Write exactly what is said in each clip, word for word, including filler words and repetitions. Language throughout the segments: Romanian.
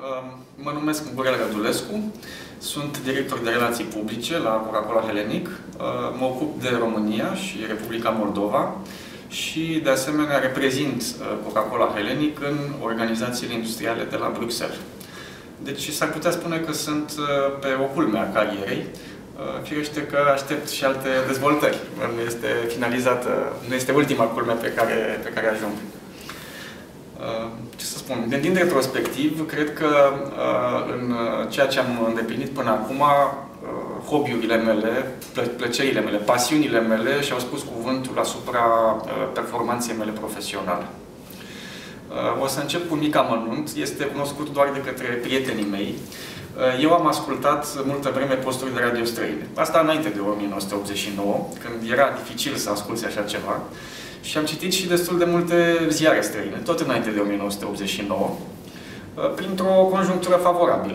Mă numesc Mugurel Rădulescu, sunt director de relații publice la Coca-Cola Hellenic, mă ocup de România și Republica Moldova și, de asemenea, reprezint Coca-Cola Hellenic în organizațiile industriale de la Bruxelles. Deci s-ar putea spune că sunt pe o culme a carierei, firește că aștept și alte dezvoltări. Nu este finalizată, nu este ultima culme pe care, pe care ajung. Ce să spun? Gândind retrospectiv, cred că în ceea ce am îndeplinit până acum, hobby-urile mele, plăcerile mele, pasiunile mele și-au spus cuvântul asupra performanței mele profesionale. O să încep cu un mic amănunt. Este cunoscut doar de către prietenii mei. Eu am ascultat multă vreme posturi de radio străine. Asta înainte de o mie nouă sute optzeci și nouă, când era dificil să asculți așa ceva. Și am citit și destul de multe ziare străine, tot înainte de o mie nouă sute optzeci și nouă, printr-o conjunctură favorabilă.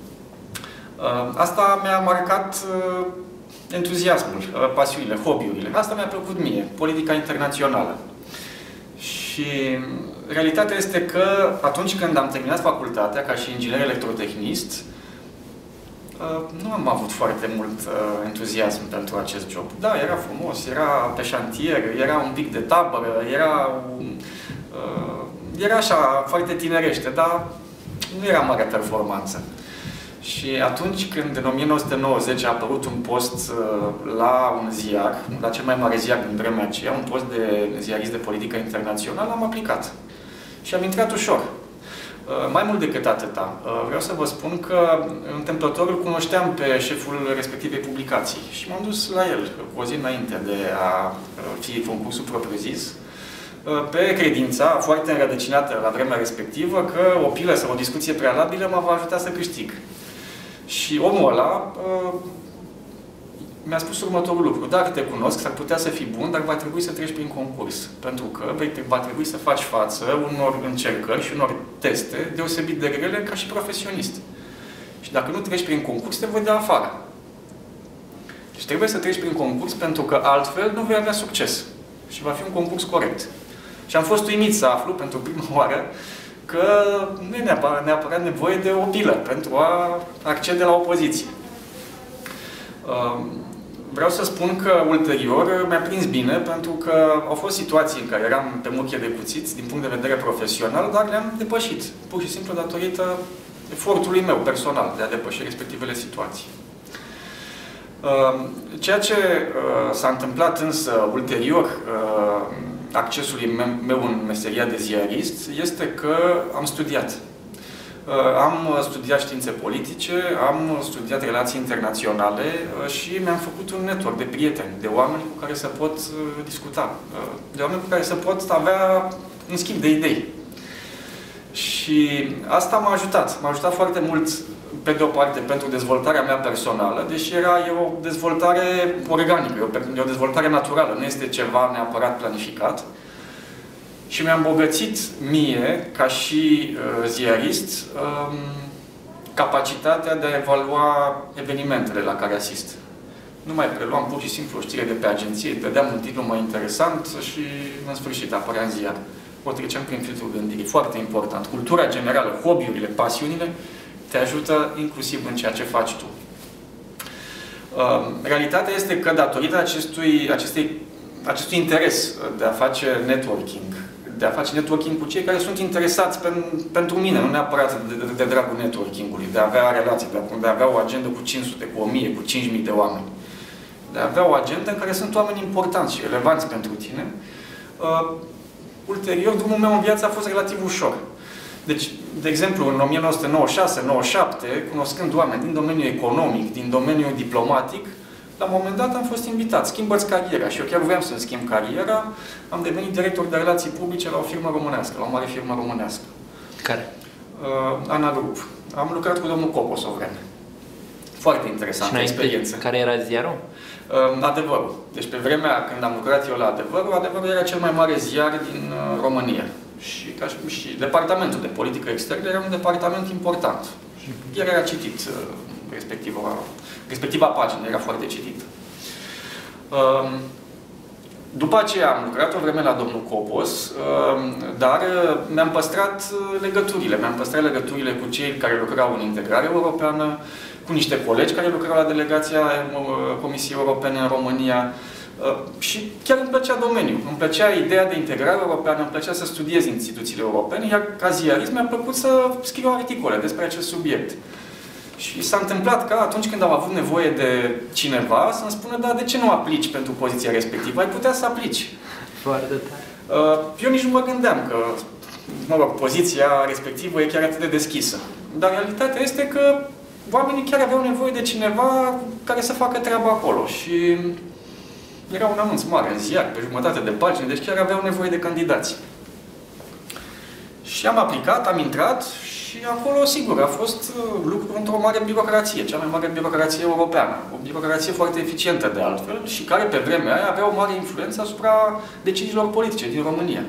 Asta mi-a marcat entuziasmul, pasiunile, hobby-urile. Asta mi-a plăcut mie, politica internațională. Și realitatea este că atunci când am terminat facultatea, ca și inginer electrotehnist, nu am avut foarte mult entuziasm pentru acest job. Da, era frumos, era pe șantier, era un pic de tabără, era, era așa foarte tinerește, dar nu era mare performanță. Și atunci când în o mie nouă sute nouăzeci a apărut un post la un ziar, la cel mai mare ziar din vremea aceea, un post de ziarist de politică internațională, am aplicat. Și am intrat ușor. Mai mult decât atâta, vreau să vă spun că întâmplător îl cunoșteam pe șeful respectivei publicații și m-am dus la el o zi înainte de a fi concursul propriu-zis, pe credința foarte înrădăcinată la vremea respectivă că o pilă sau o discuție prealabilă mă va ajuta să câștig. Și omul ăla mi-a spus următorul lucru: dacă te cunosc, s-ar putea să fii bun, dar va trebui să treci prin concurs. Pentru că va trebui să faci față unor încercări și unor teste deosebit de grele ca și profesionist. Și dacă nu treci prin concurs, te voi da afară. Deci trebuie să treci prin concurs, pentru că altfel nu vei avea succes. Și va fi un concurs corect. Și am fost uimit să aflu pentru prima oară că nu e neapărat, neapărat nevoie de o pilă pentru a accede la o poziție. Vreau să spun că ulterior mi-a prins bine, pentru că au fost situații în care eram pe muchie de cuțiți din punct de vedere profesional, dar le-am depășit, pur și simplu datorită efortului meu personal de a depăși respectivele situații. Ceea ce s-a întâmplat însă ulterior accesului meu în meseria de ziarist este că am studiat. Am studiat științe politice, am studiat relații internaționale și mi-am făcut un network de prieteni, de oameni cu care să pot discuta, de oameni cu care să pot avea un schimb de idei. Și asta m-a ajutat. M-a ajutat foarte mult, pe de o parte, pentru dezvoltarea mea personală, deși era o dezvoltare organică, o dezvoltare naturală, nu este ceva neapărat planificat. Și mi-a îmbogățit mie, ca și uh, ziarist, um, capacitatea de a evalua evenimentele la care asist. Nu mai preluam pur și simplu o știre de pe agenție, dădeam un titlu mai interesant și, în sfârșit, apărea în ziar. O treceam prin filtrul gândirii. Foarte important. Cultura generală, hobby-urile, pasiunile, te ajută inclusiv în ceea ce faci tu. Uh, realitatea este că, datorită acestui, acestei, acestui interes de a face networking, de a face networking cu cei care sunt interesați pen, pentru mine, nu neapărat de, de, de dragul networking-ului, de a avea relații, de a, de a avea o agendă cu cinci sute, cu o mie, cu cinci mii de oameni. De a avea o agendă în care sunt oameni importanți și relevanți pentru tine. Uh, ulterior, drumul meu în viață a fost relativ ușor. Deci, de exemplu, în o mie nouă sute nouăzeci și șase nouăzeci și șapte, cunoscând oameni din domeniul economic, din domeniul diplomatic, la un moment dat am fost invitat, schimbă-ți cariera. Și eu chiar vreau să-mi schimb cariera. Am devenit director de relații publice la o firmă românească, la o mare firmă românească. Care? Uh, Ana Group. Am lucrat cu domnul Copos o vreme. Foarte interesantă experiență. Care era ziarul? Uh, Adevărul. Deci pe vremea când am lucrat eu la Adevărul, Adevărul era cel mai mare ziar din uh, România. Și, ca și, și departamentul de politică externă era un departament important. Și chiar era citit uh, respectiva, respectiva pagină, era foarte citită. Uh, După aceea am lucrat o vreme la domnul Copos, dar mi-am păstrat legăturile. Mi-am păstrat legăturile cu cei care lucrau în integrare europeană, cu niște colegi care lucrau la delegația Comisiei Europene în România. Și chiar îmi plăcea domeniul. Îmi plăcea ideea de integrare europeană, îmi plăcea să studiez instituțiile europene, iar ca ziarist mi-a plăcut să scriu articole despre acest subiect. Și s-a întâmplat că atunci când am avut nevoie de cineva să-mi spună, da, de ce nu aplici pentru poziția respectivă? Ai putea să aplici. Foarte tare. Eu nici nu mă gândeam că, mă rog, poziția respectivă e chiar atât de deschisă. Dar realitatea este că oamenii chiar aveau nevoie de cineva care să facă treaba acolo. Și era un anunț mare în ziar, pe jumătate de pagină, deci chiar aveau nevoie de candidați. Și am aplicat, am intrat și acolo, sigur, a fost lucru într-o mare birocrație, cea mai mare birocrație europeană. O birocrație foarte eficientă, de altfel, și care, pe vremea aia, avea o mare influență asupra deciziilor politice din România.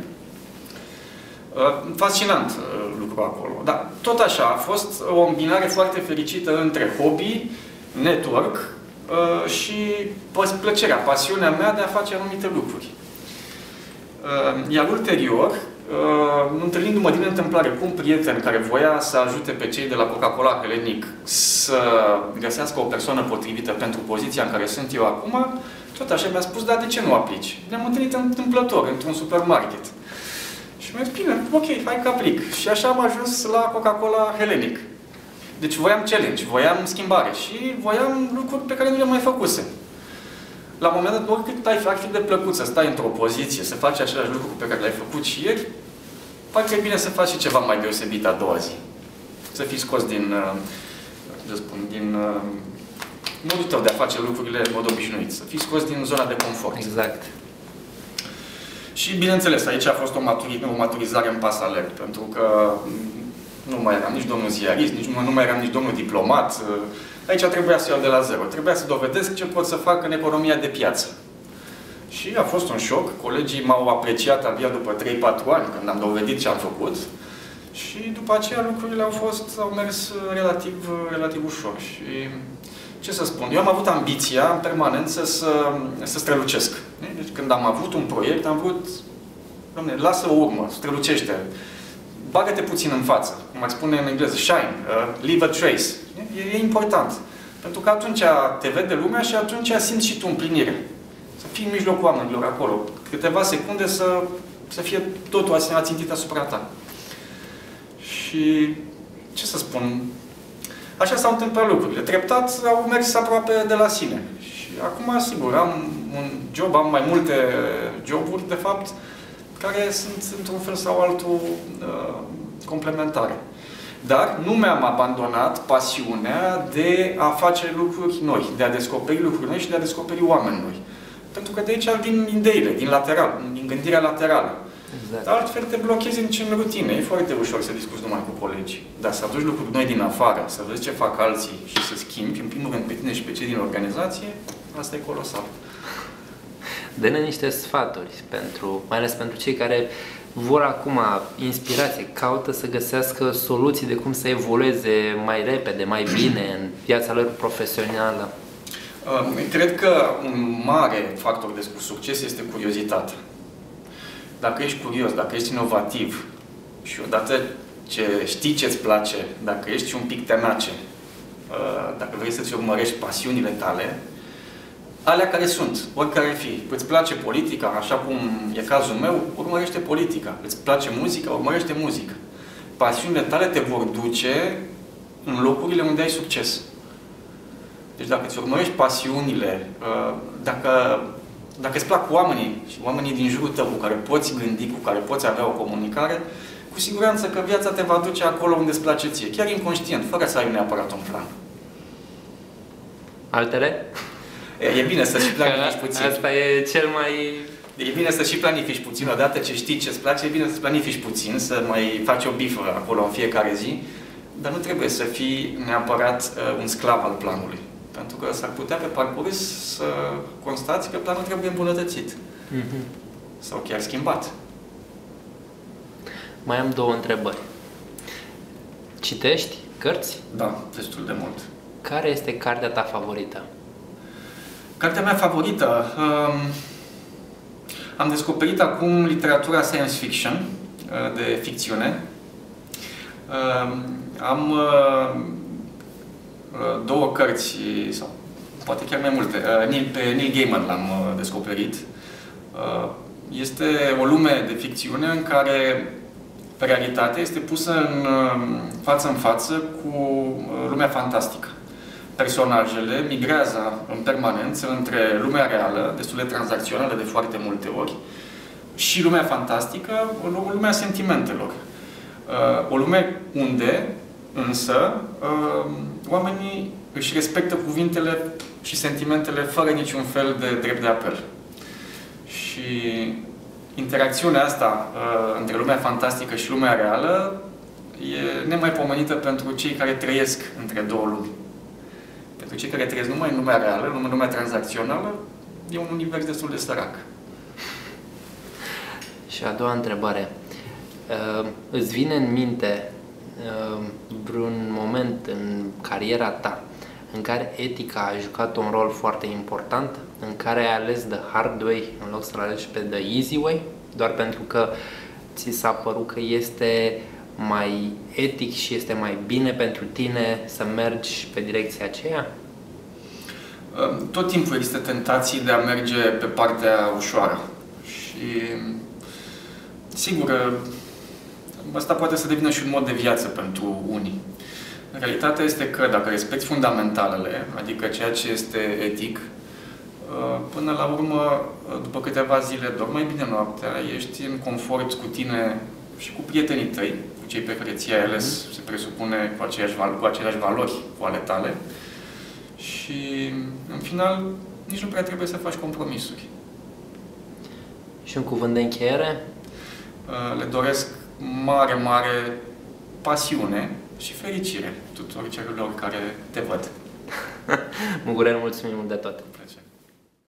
Fascinant lucru acolo. Dar tot așa, a fost o îmbinare foarte fericită între hobby, network și plăcerea, pasiunea mea de a face anumite lucruri. Iar ulterior, întâlnindu-mă din întâmplare cu un prieten care voia să ajute pe cei de la Coca-Cola Hellenic să găsească o persoană potrivită pentru poziția în care sunt eu acum, tot așa mi-a spus, dar de ce nu aplici? Ne-am întâlnit întâmplător, într-un supermarket. Și mi-a zis, bine, ok, hai că aplic. Și așa am ajuns la Coca-Cola Hellenic. Deci voiam challenge, voiam schimbare și voiam lucruri pe care nu le mai făcusem. La un moment dat, oricât ai, ar fi de plăcut să stai într-o poziție, să faci același lucru pe care l-ai făcut și ieri, poate e bine să faci și ceva mai deosebit a doua zi. Să fii scos din, să spun, din modul tău de a face lucrurile în mod obișnuit. Să fii scos din zona de confort. Exact. Și, bineînțeles, aici a fost o, maturi, o maturizare în pas alert, pentru că nu mai eram nici domnul ziarist, nici, nu mai eram nici domnul diplomat. Aici trebuia să iau de la zero. Trebuia să dovedesc ce pot să fac în economia de piață. Și a fost un șoc. Colegii m-au apreciat abia după trei patru ani, când am dovedit ce am făcut. Și după aceea lucrurile au fost, au mers relativ, relativ ușor. Și ce să spun, eu am avut ambiția în permanență să, să strălucesc. Deci când am avut un proiect, am vrut, doamne, lasă o urmă, strălucește. Bagă-te puțin în față, cum ar spune în engleză, shine, uh, leave a trace. E, e important. Pentru că atunci te vede lumea și atunci simți și tu împlinire. Să fii în mijlocul oamenilor acolo. Câteva secunde să, să fie totul ațintit asupra ta. Și ce să spun, așa s-au întâmplat lucrurile. Treptat au mers aproape de la sine. Și acum, sigur, am un job, am mai multe joburi, de fapt, care sunt, într-un fel sau altul, uh, complementare. Dar nu mi-am abandonat pasiunea de a face lucruri noi, de a descoperi lucruri noi și de a descoperi oameni noi. Pentru că de aici vin ideile, din lateral, din gândirea laterală. Exact. Altfel te blochezi în rutine. E foarte ușor să discuți numai cu colegi. Dar să aduci lucruri noi din afară, să vezi ce fac alții și să schimbi, în primul rând, pe tine și pe cei din organizație, asta e colosal. Dă-ne niște sfaturi, pentru, mai ales pentru cei care vor acum inspirație, caută să găsească soluții de cum să evolueze mai repede, mai bine în viața lor profesională. Cred că un mare factor de succes este curiozitatea. Dacă ești curios, dacă ești inovativ și odată ce știi ce-ți place, dacă ești un pic tenace, dacă vrei să-ți urmărești pasiunile tale, alea care sunt, oricare ar fi. Îți place politica, așa cum e cazul meu, urmărește politica. Îți place muzica, urmărește muzica. Pasiunile tale te vor duce în locurile unde ai succes. Deci dacă îți urmărești pasiunile, dacă, dacă îți plac oamenii și oamenii din jurul tău cu care poți gândi, cu care poți avea o comunicare, cu siguranță că viața te va duce acolo unde îți place ție, chiar inconștient, fără să ai neapărat un plan. Altele? E bine să și planifici puțin. Asta e cel mai... E bine să și planifici puțin. Odată ce știi ce-ți place, e bine să planifici puțin, să mai faci o bifă acolo în fiecare zi, dar nu trebuie să fii neapărat uh, un sclav al planului. Pentru că s-ar putea pe parcurs să constați că planul trebuie îmbunătățit. Mm-hmm. Sau chiar schimbat. Mai am două întrebări. Citești cărți? Da, destul de mult. Care este cartea ta favorită? Cartea mea favorită? Um, Am descoperit acum literatura science fiction, de ficțiune. Am două cărți, sau poate chiar mai multe. Pe Neil Gaiman l-am descoperit. Este o lume de ficțiune în care realitatea este pusă în față în față cu lumea fantastică. Personajele migrează în permanență între lumea reală, destul de tranzacțională de foarte multe ori, și lumea fantastică, lumea sentimentelor. O lume unde, însă, oamenii își respectă cuvintele și sentimentele fără niciun fel de drept de apel. Și interacțiunea asta între lumea fantastică și lumea reală e nemaipomenită pentru cei care trăiesc între două lumi. Pentru cei care trăiesc numai în lumea reală, în lumea tranzacțională, e un univers destul de sărac. Și a doua întrebare. Uh, îți vine în minte uh, vreun moment în cariera ta în care etica a jucat un rol foarte important, în care ai ales the hard way în loc să-l alegi pe the easy way, doar pentru că ți s-a părut că este mai etic și este mai bine pentru tine să mergi pe direcția aceea? Tot timpul există tentații de a merge pe partea ușoară. Și, sigur, asta poate să devină și un mod de viață pentru unii. Realitatea este că dacă respecti fundamentalele, adică ceea ce este etic, până la urmă, după câteva zile, dormi mai bine noaptea, ești în confort cu tine și cu prietenii tăi, cu cei pe care ți-ai ales, se presupune, cu aceleași, cu aceleași valori cu ale tale. Și, în final, nici nu prea trebuie să faci compromisuri. Și un cuvânt de încheiere? Le doresc mare, mare pasiune și fericire tuturor celor care te văd. Mugurel, mulțumim mult de tot! Plăcere.